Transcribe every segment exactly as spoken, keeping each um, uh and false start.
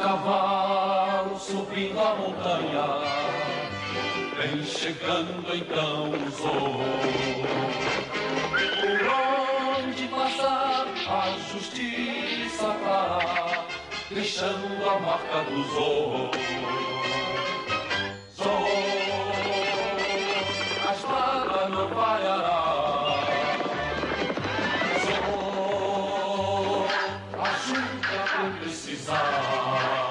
cavalo subindo a montanha, vem chegando então o Zorro. Por onde passar a justiça parar, deixando a marca do Zorro. Zorro, a espada não falhará. Zorro, ajuda quem precisar.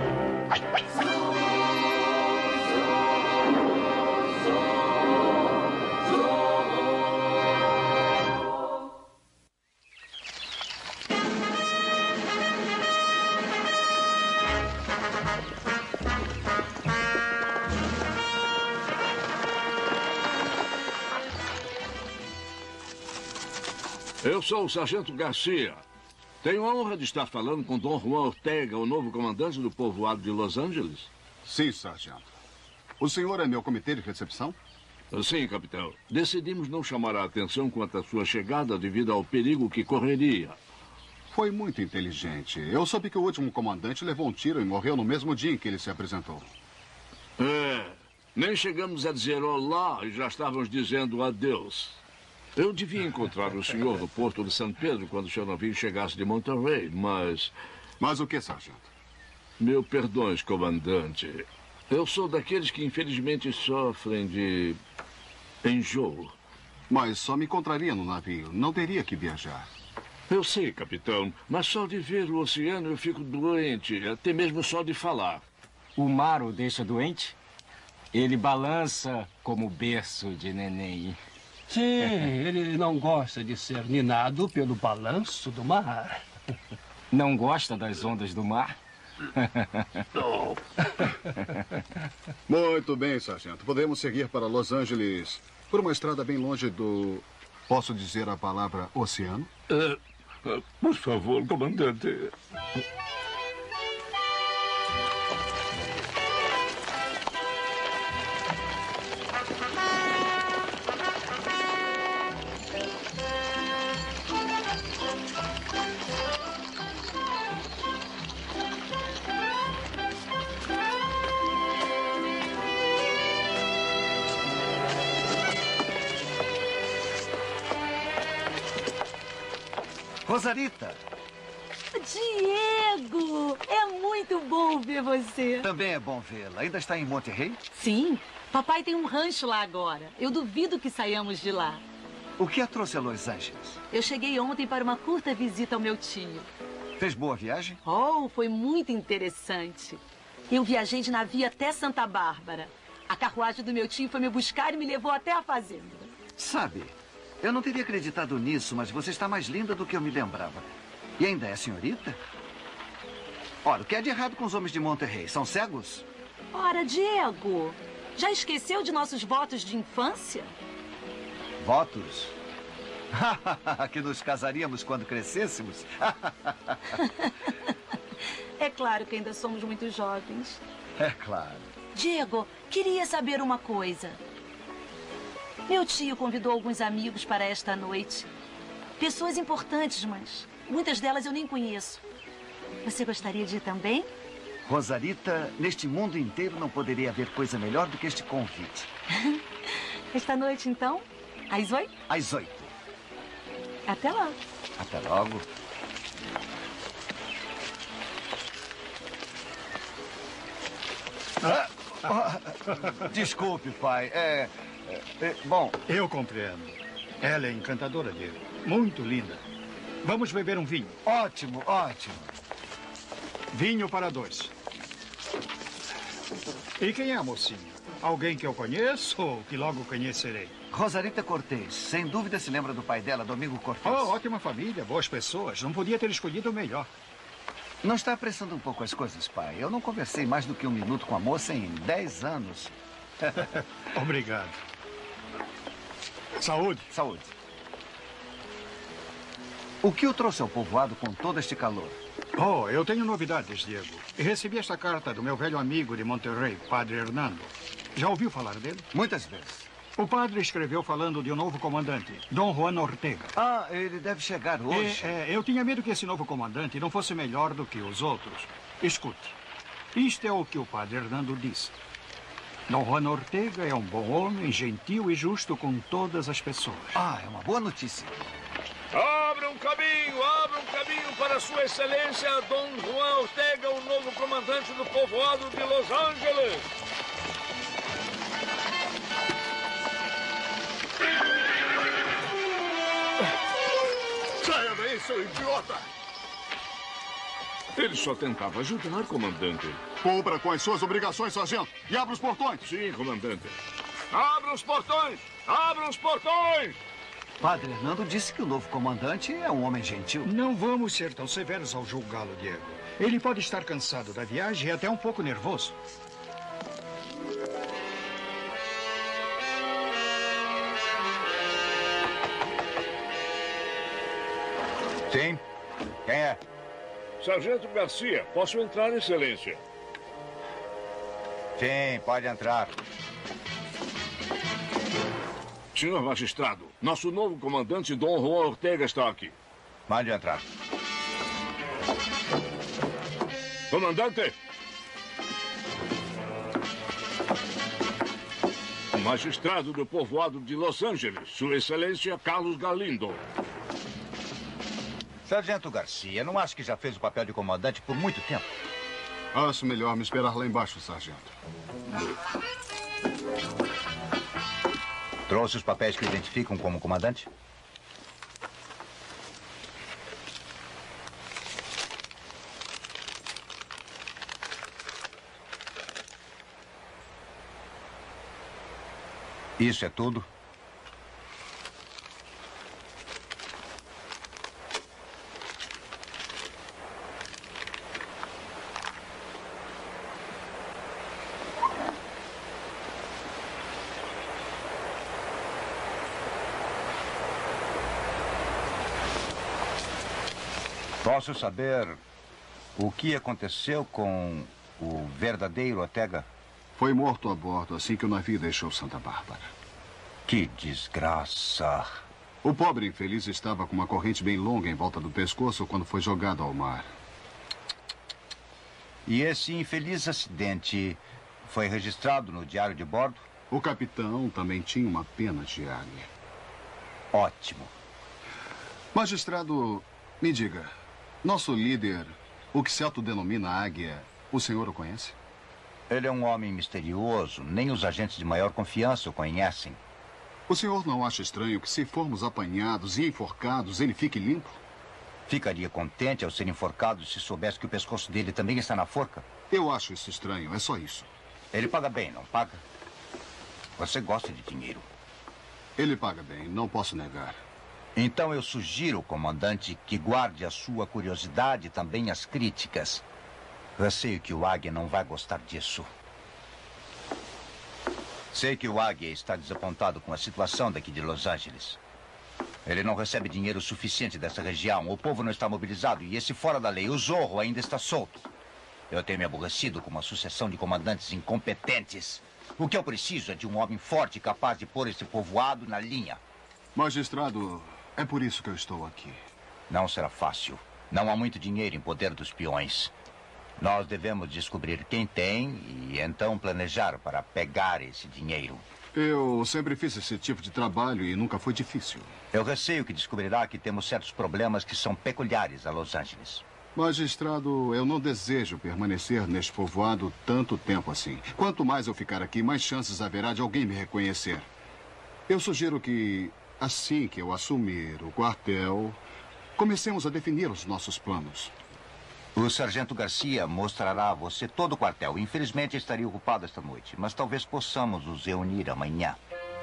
Eu sou o Sargento Garcia. Tenho a honra de estar falando com Dom Juan Ortega, o novo comandante do povoado de Los Angeles. Sim, sargento. O senhor é meu comitê de recepção? Sim, capitão. Decidimos não chamar a atenção quanto à sua chegada devido ao perigo que correria. Foi muito inteligente. Eu soube que o último comandante levou um tiro e morreu no mesmo dia em que ele se apresentou. É. Nem chegamos a dizer olá e já estávamos dizendo adeus. Eu devia encontrar o senhor no porto de São Pedro quando o seu navio chegasse de Monterrey, mas... Mas o que, sargento? Meu perdões, comandante. Eu sou daqueles que infelizmente sofrem de enjoo. Mas só me encontraria no navio. Não teria que viajar. Eu sei, capitão, mas só de ver o oceano eu fico doente, até mesmo só de falar. O mar o deixa doente? Ele balança como berço de neném. Sim, ele não gosta de ser ninado pelo balanço do mar. Não gosta das ondas do mar? Não. Muito bem, sargento. Podemos seguir para Los Angeles por uma estrada bem longe do... Posso dizer a palavra oceano? Uh, uh, por favor, comandante. Rosarita! Diego! É muito bom ver você. Também é bom vê-la. Ainda está em Monterrey? Sim. Papai tem um rancho lá agora. Eu duvido que saiamos de lá. O que a trouxe a Los Angeles? Eu cheguei ontem para uma curta visita ao meu tio. Fez boa viagem? Oh, foi muito interessante. Eu viajei de navio até Santa Bárbara. A carruagem do meu tio foi me buscar e me levou até a fazenda. Sabe... Eu não teria acreditado nisso, mas você está mais linda do que eu me lembrava. E ainda é senhorita? Ora, o que é de errado com os homens de Monterrey? São cegos? Ora, Diego, já esqueceu de nossos votos de infância? Votos? Que nos casaríamos quando crescêssemos? É claro que ainda somos muito jovens. É claro. Diego, queria saber uma coisa. Meu tio convidou alguns amigos para esta noite. Pessoas importantes, mas muitas delas eu nem conheço. Você gostaria de ir também? Rosarita, neste mundo inteiro não poderia haver coisa melhor do que este convite. Esta noite, então? Às oito? Às oito. Até lá. Até logo. Ah, oh, desculpe, pai. É... É, bom... Eu compreendo. Ela é encantadora, Diego. Muito linda. Vamos beber um vinho. Ótimo, ótimo. Vinho para dois. E quem é a mocinha? Alguém que eu conheço ou que logo conhecerei? Rosarita Cortez. Sem dúvida se lembra do pai dela, Domingo Cortez. Oh, ótima família, boas pessoas. Não podia ter escolhido o melhor. Não está apressando um pouco as coisas, pai? Eu não conversei mais do que um minuto com a moça em dez anos. Obrigado. Saúde. Saúde. O que o trouxe ao povoado com todo este calor? Oh, eu tenho novidades, Diego. Recebi esta carta do meu velho amigo de Monterrey, Padre Hernando. Já ouviu falar dele? Muitas vezes. O padre escreveu falando de um novo comandante, Dom Juan Ortega. Ah, ele deve chegar hoje. É, é, eu tinha medo que esse novo comandante não fosse melhor do que os outros. Escute. Isto é o que o padre Hernando disse. Dom Juan Ortega é um bom homem, gentil e justo com todas as pessoas. Ah, é uma boa notícia. Abra um caminho, abra um caminho para Sua Excelência Dom Juan Ortega, o novo comandante do povoado de Los Angeles. Saia daí, seu idiota! Ele só tentava ajudar, comandante. Cumpra com as suas obrigações, sargento, e abra os portões. Sim, comandante. Abra os portões! Abra os portões! Padre Hernando disse que o novo comandante é um homem gentil. Não vamos ser tão severos ao julgá-lo, Diego. Ele pode estar cansado da viagem e até um pouco nervoso. Sim? Quem é? Sargento Garcia, posso entrar, Excelência? Sim, pode entrar. Senhor magistrado, nosso novo comandante, Dom Juan Ortega, está aqui. Mande entrar. Comandante! O magistrado do povoado de Los Angeles, Sua Excelência Carlos Galindo. Sargento Garcia, não acho que já fez o papel de comandante por muito tempo? Acho melhor me esperar lá embaixo, sargento. Trouxe os papéis que o identificam como comandante? Isso é tudo? Posso saber o que aconteceu com o verdadeiro Ortega? Foi morto a bordo assim que o navio deixou Santa Bárbara. Que desgraça. O pobre infeliz estava com uma corrente bem longa em volta do pescoço quando foi jogado ao mar. E esse infeliz acidente foi registrado no diário de bordo? O capitão também tinha uma pena de águia. Ótimo. Magistrado, me diga, nosso líder, o que se autodenomina Águia, o senhor o conhece? Ele é um homem misterioso. Nem os agentes de maior confiança o conhecem. O senhor não acha estranho que, se formos apanhados e enforcados, ele fique limpo? Ficaria contente ao ser enforcado se soubesse que o pescoço dele também está na forca? Eu acho isso estranho, é só isso. Ele paga bem, não paga? Você gosta de dinheiro. Ele paga bem, não posso negar. Então eu sugiro, comandante, que guarde a sua curiosidade e também as críticas. Receio que o Águia não vai gostar disso. Sei que o Águia está desapontado com a situação daqui de Los Angeles. Ele não recebe dinheiro suficiente dessa região, o povo não está mobilizado e esse fora da lei, o Zorro, ainda está solto. Eu tenho me aborrecido com uma sucessão de comandantes incompetentes. O que eu preciso é de um homem forte capaz de pôr esse povoado na linha. Magistrado, é por isso que eu estou aqui. Não será fácil. Não há muito dinheiro em poder dos peões. Nós devemos descobrir quem tem e então planejar para pegar esse dinheiro. Eu sempre fiz esse tipo de trabalho e nunca foi difícil. Eu receio que descobrirá que temos certos problemas que são peculiares a Los Angeles. Magistrado, eu não desejo permanecer neste povoado tanto tempo assim. Quanto mais eu ficar aqui, mais chances haverá de alguém me reconhecer. Eu sugiro que, assim que eu assumir o quartel, comecemos a definir os nossos planos. O sargento Garcia mostrará a você todo o quartel. Infelizmente, estaria ocupado esta noite, mas talvez possamos nos reunir amanhã.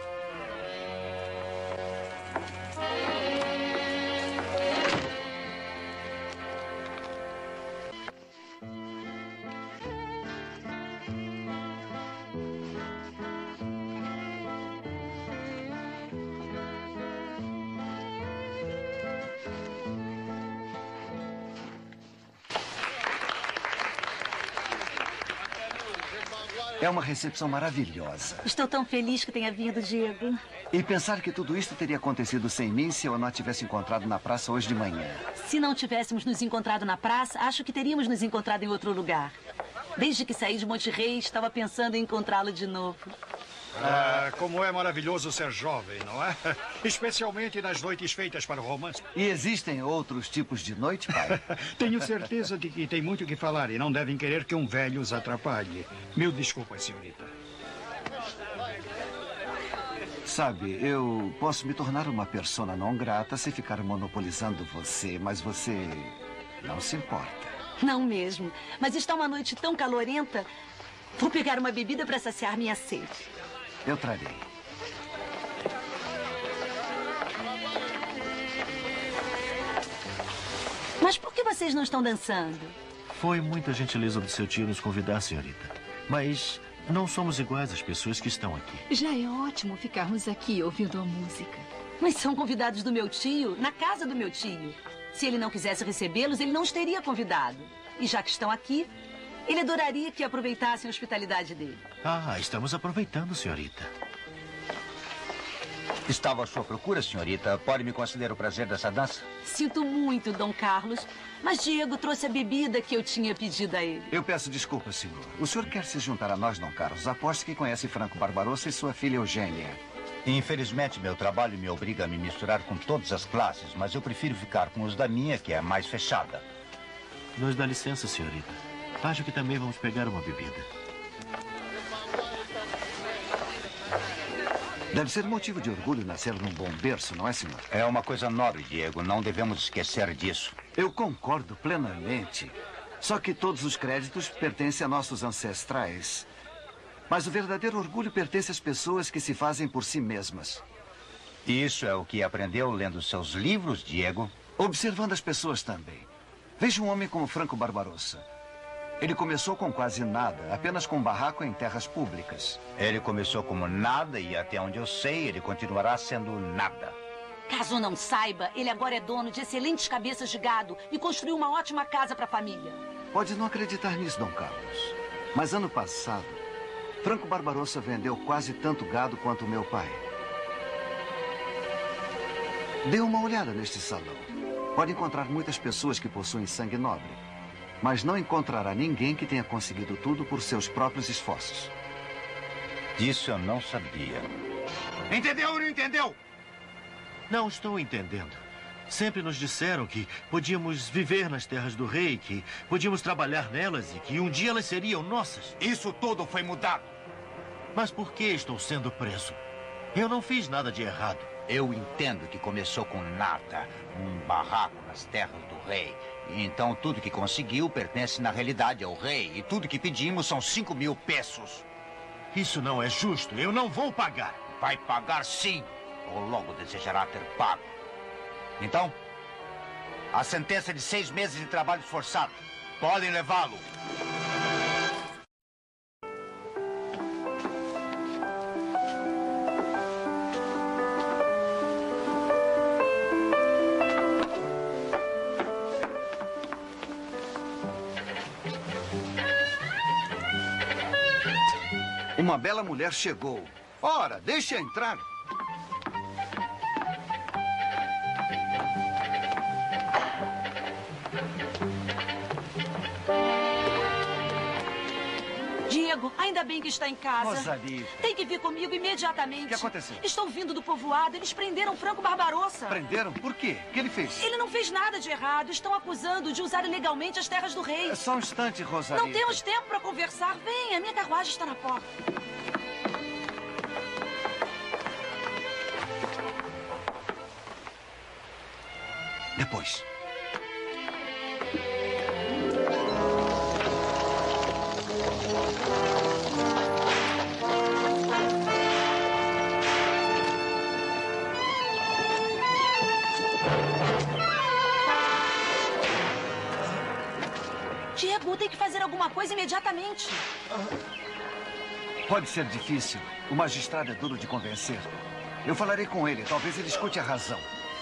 É uma recepção maravilhosa. Estou tão feliz que tenha vindo, Diego. E pensar que tudo isso teria acontecido sem mim se eu não a tivesse encontrado na praça hoje de manhã. Se não tivéssemos nos encontrado na praça, acho que teríamos nos encontrado em outro lugar. Desde que saí de Monterrey, estava pensando em encontrá-lo de novo. Ah, como é maravilhoso ser jovem, não é? Especialmente nas noites feitas para o romance. E existem outros tipos de noite, pai? Tenho certeza de que tem muito o que falar e não devem querer que um velho os atrapalhe. Mil desculpas, senhorita. Sabe, eu posso me tornar uma persona não grata se ficar monopolizando você, mas você não se importa. Não mesmo. Mas está uma noite tão calorenta. Vou pegar uma bebida para saciar minha sede. Eu trarei. Mas por que vocês não estão dançando? Foi muita gentileza do seu tio nos convidar, senhorita. Mas não somos iguais às pessoas que estão aqui. Já é ótimo ficarmos aqui ouvindo a música. Mas são convidados do meu tio, na casa do meu tio. Se ele não quisesse recebê-los, ele não os teria convidado. E já que estão aqui, ele adoraria que aproveitassem a hospitalidade dele. Ah, estamos aproveitando, senhorita. Estava à sua procura, senhorita. Pode me conceder o prazer dessa dança? Sinto muito, Dom Carlos, mas Diego trouxe a bebida que eu tinha pedido a ele. Eu peço desculpas, senhor. O senhor quer se juntar a nós, Dom Carlos? Aposto que conhece Franco Barbarossa e sua filha Eugênia. Infelizmente, meu trabalho me obriga a me misturar com todas as classes, mas eu prefiro ficar com os da minha, que é mais fechada. Nos dá licença, senhorita. Acho que também vamos pegar uma bebida. Deve ser motivo de orgulho nascer num bom berço, não é, senhor? É uma coisa nobre, Diego. Não devemos esquecer disso. Eu concordo plenamente. Só que todos os créditos pertencem a nossos ancestrais. Mas o verdadeiro orgulho pertence às pessoas que se fazem por si mesmas. Isso é o que aprendeu lendo seus livros, Diego? Observando as pessoas também. Veja um homem como Franco Barbarossa. Ele começou com quase nada, apenas com um barraco em terras públicas. Ele começou como nada e, até onde eu sei, ele continuará sendo nada. Caso não saiba, ele agora é dono de excelentes cabeças de gado e construiu uma ótima casa para a família. Pode não acreditar nisso, Dom Carlos. Mas ano passado, Franco Barbarossa vendeu quase tanto gado quanto o meu pai. Dê uma olhada neste salão. Pode encontrar muitas pessoas que possuem sangue nobre. Mas não encontrará ninguém que tenha conseguido tudo por seus próprios esforços. Disso eu não sabia. Entendeu ou não entendeu? Não estou entendendo. Sempre nos disseram que podíamos viver nas terras do rei, que podíamos trabalhar nelas e que um dia elas seriam nossas. Isso tudo foi mudado. Mas por que estou sendo preso? Eu não fiz nada de errado. Eu entendo que começou com nada, um barraco nas terras do rei. E então tudo que conseguiu pertence na realidade ao rei. E tudo que pedimos são cinco mil pesos. Isso não é justo. Eu não vou pagar. Vai pagar sim, ou logo desejará ter pago. Então, a sentença de seis meses de trabalho forçado. Podem levá-lo. Uma bela mulher chegou. Ora, deixe-a entrar. Diego, ainda bem que está em casa. Rosalita. Tem que vir comigo imediatamente. O que aconteceu? Estou vindo do povoado. Eles prenderam Franco Barbarossa. Prenderam? Por quê? O que ele fez? Ele não fez nada de errado. Estão acusando de usar ilegalmente as terras do rei. É só um instante, Rosalita. Não temos tempo para conversar. Venha, minha carruagem está na porta. Depois. Diego, tem que fazer alguma coisa imediatamente. Pode ser difícil. O magistrado é duro de convencer. Eu falarei com ele. Talvez ele escute a razão.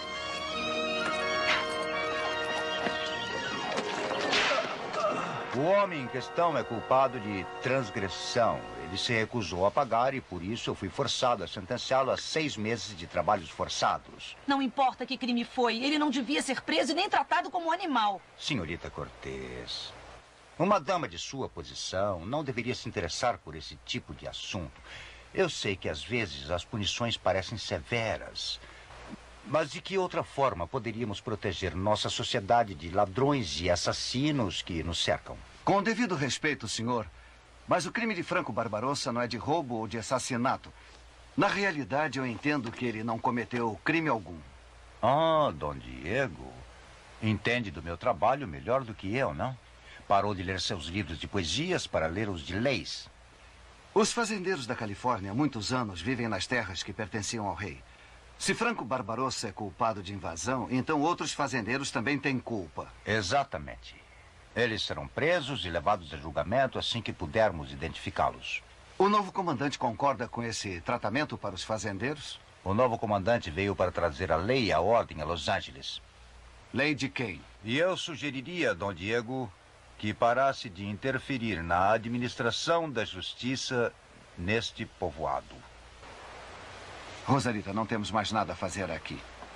O homem em questão é culpado de transgressão. Ele se recusou a pagar e, por isso, eu fui forçado a sentenciá-lo a seis meses de trabalhos forçados. Não importa que crime foi, ele não devia ser preso e nem tratado como um animal. Senhorita Cortês, Uma dama de sua posição não deveria se interessar por esse tipo de assunto. Eu sei que às vezes as punições parecem severas. Mas de que outra forma poderíamos proteger nossa sociedade de ladrões e assassinos que nos cercam? Com o devido respeito, senhor, mas o crime de Franco Barbarossa não é de roubo ou de assassinato. Na realidade, eu entendo que ele não cometeu crime algum. Ah, Dom Diego. Entende do meu trabalho melhor do que eu, não? Parou de ler seus livros de poesias para ler os de leis. Os fazendeiros da Califórnia há muitos anos vivem nas terras que pertenciam ao rei. Se Franco Barbarossa é culpado de invasão, então outros fazendeiros também têm culpa. Exatamente. Eles serão presos e levados a julgamento assim que pudermos identificá-los. O novo comandante concorda com esse tratamento para os fazendeiros? O novo comandante veio para trazer a lei e a ordem a Los Angeles. Lei de quem? E eu sugeriria, Dom Diego, que parasse de interferir na administração da justiça neste povoado. Rosalita, não temos mais nada a fazer aqui.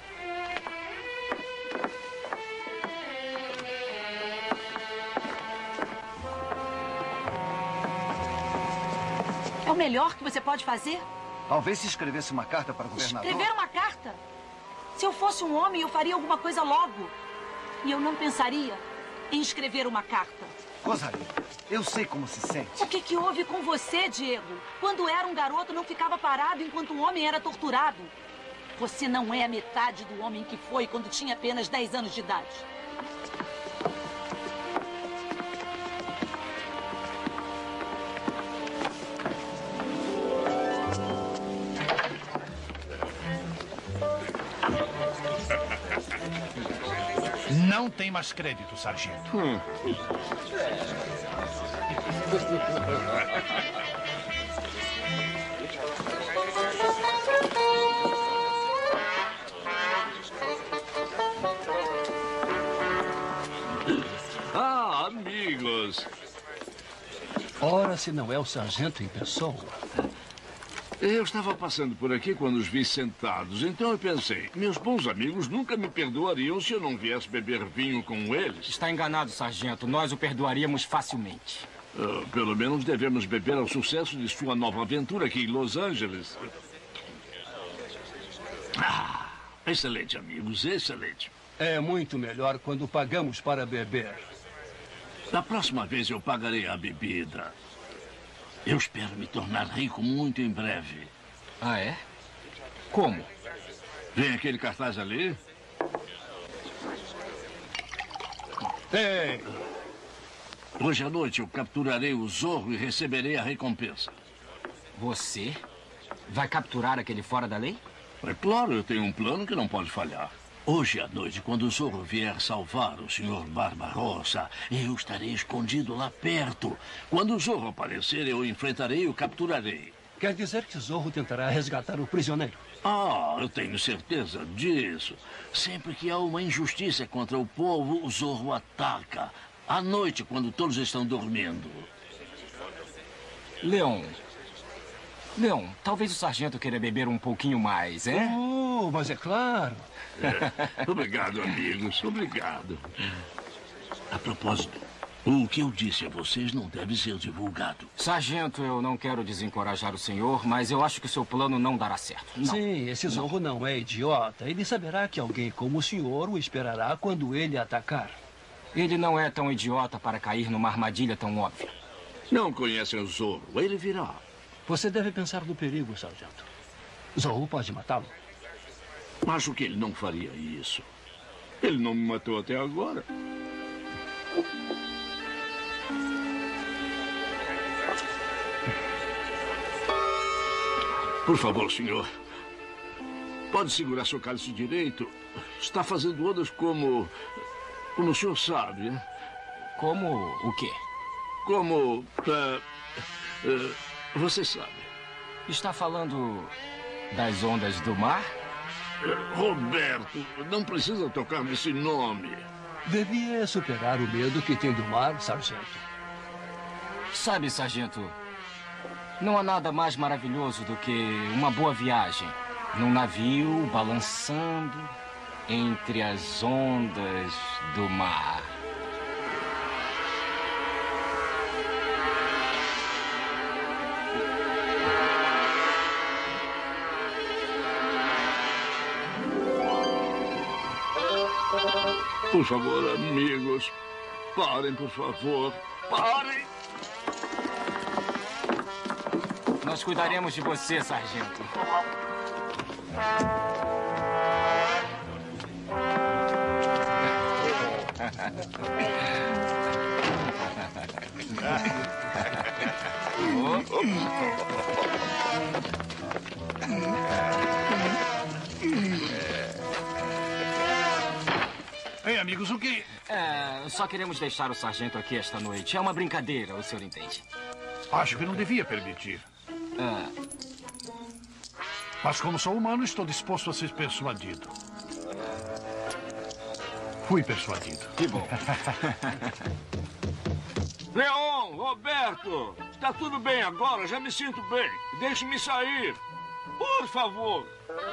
É o melhor que você pode fazer? Talvez se escrevesse uma carta para o governador. Escrever uma carta? Se eu fosse um homem, eu faria alguma coisa logo. E eu não pensaria em escrever uma carta. Rosalita, eu sei como se sente. O que, que houve com você, Diego? Quando era um garoto, não ficava parado enquanto o homem era torturado. Você não é a metade do homem que foi quando tinha apenas dez anos de idade. Não tem mais crédito, sargento. Hum. Ah, amigos. Ora, se não é o sargento em pessoa. Eu estava passando por aqui quando os vi sentados, então eu pensei, meus bons amigos nunca me perdoariam se eu não viesse beber vinho com eles. Está enganado, sargento. Nós o perdoaríamos facilmente. Uh, pelo menos devemos beber ao sucesso de sua nova aventura aqui em Los Angeles. Ah, excelente, amigos, excelente. É muito melhor quando pagamos para beber. Da próxima vez eu pagarei a bebida. Eu espero me tornar rico muito em breve. Ah, é? Como? Vem aquele cartaz ali? Ei! Hoje à noite eu capturarei o Zorro e receberei a recompensa. Você vai capturar aquele fora da lei? É claro, eu tenho um plano que não pode falhar. Hoje à noite, quando o Zorro vier salvar o senhor Barbarossa, eu estarei escondido lá perto. Quando o Zorro aparecer, eu o enfrentarei e o capturarei. Quer dizer que Zorro tentará resgatar o prisioneiro? Ah, eu tenho certeza disso. Sempre que há uma injustiça contra o povo, o Zorro ataca. À noite, quando todos estão dormindo. Leon. Leon, talvez o sargento queira beber um pouquinho mais, hein? Oh, mas é claro. É. Obrigado, amigos. Obrigado. A propósito, o que eu disse a vocês não deve ser divulgado. Sargento, eu não quero desencorajar o senhor, mas eu acho que o seu plano não dará certo. Não. Sim, esse Zorro não. não é idiota. Ele saberá que alguém como o senhor o esperará quando ele atacar. Ele não é tão idiota para cair numa armadilha tão óbvia. Não conhecem o Zorro. Ele virá. Você deve pensar no perigo, sargento. Zorro pode matá-lo. Acho que ele não faria isso. Ele não me matou até agora. Por favor, senhor. Pode segurar seu cálice direito. Está fazendo ondas como... Como o senhor sabe, né? Como o quê? Como... Uh, uh, você sabe. Está falando das ondas do mar? Roberto, não precisa tocar nesse nome. Devia superar o medo que tem do mar, sargento. Sabe, sargento, não há nada mais maravilhoso do que uma boa viagem num navio balançando entre as ondas do mar. Por favor, amigos, parem, por favor. Parem! Nós cuidaremos de você, sargento. Ei, amigos, o que... É, só queremos deixar o sargento aqui esta noite. É uma brincadeira, o senhor entende? Acho que não devia permitir. É. Mas como sou humano, estou disposto a ser persuadido. Fui persuadido. Que bom. Leon, Roberto, está tudo bem agora? Já me sinto bem. Deixe-me sair. Por favor.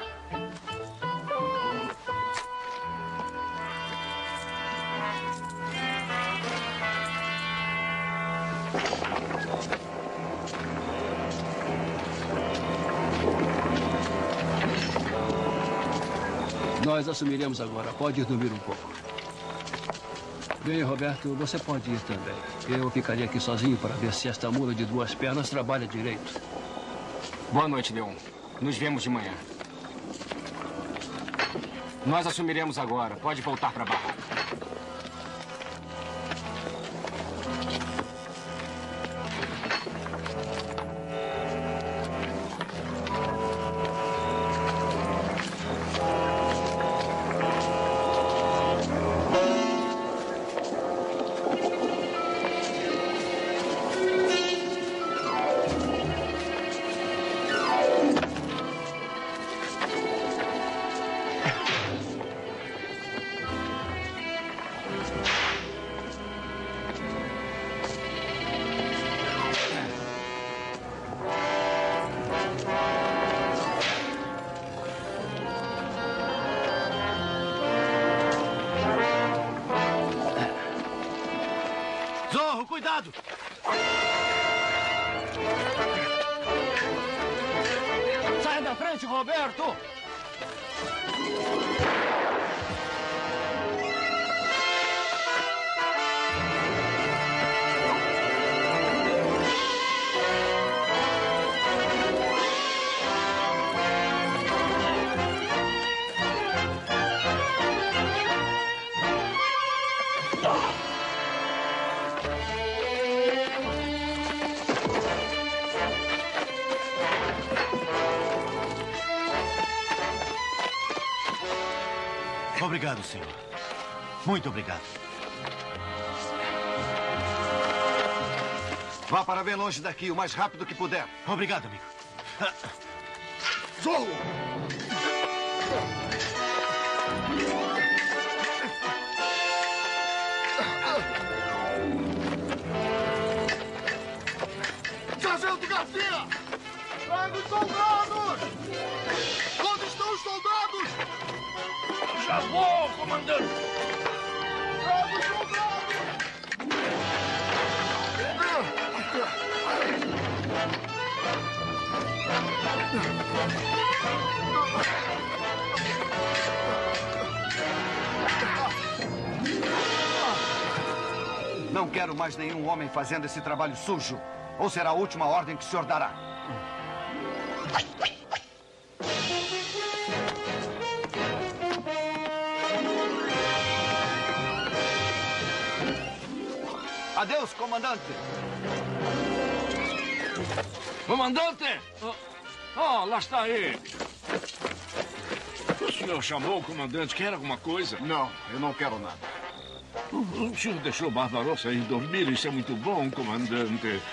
Nós assumiremos agora. Pode ir dormir um pouco. Bem, Roberto, você pode ir também. Eu ficaria aqui sozinho para ver se esta mula de duas pernas trabalha direito. Boa noite, Leon. Nos vemos de manhã. Nós assumiremos agora. Pode voltar para a barraca. Zorro, cuidado! Sai da frente, Roberto! Obrigado, senhor. Muito obrigado. Vá para bem longe daqui, o mais rápido que puder. Obrigado, amigo. Zorro! Sargento Garcia! Traga os soldados! Onde estão os soldados? Já vou, comandante! Traga os soldados! Não quero mais nenhum homem fazendo esse trabalho sujo. Ou será a última ordem que o senhor dará? Adeus, comandante. Comandante! Oh, lá está ele. O senhor chamou o comandante. Quer alguma coisa? Não, eu não quero nada. O senhor deixou Barbarossa ir dormir. Isso é muito bom, comandante.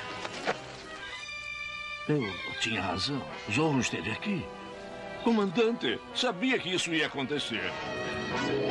Eu tinha razão. Zorro esteve aqui. Comandante, sabia que isso ia acontecer.